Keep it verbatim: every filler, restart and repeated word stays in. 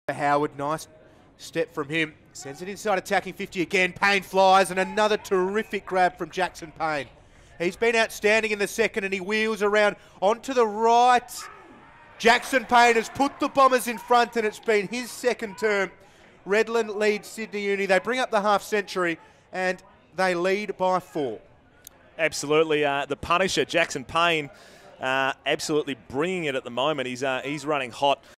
Howard, nice step from him. Sends it inside attacking fifty again. Paine flies and another terrific grab from Jackson Paine. He's been outstanding in the second and he wheels around onto the right. Jackson Paine has put the Bombers in front and it's been his second term. Redland leads Sydney Uni. They bring up the half century and they lead by four. Absolutely. Uh, the punisher, Jackson Paine, uh, absolutely bringing it at the moment. He's, uh, he's running hot.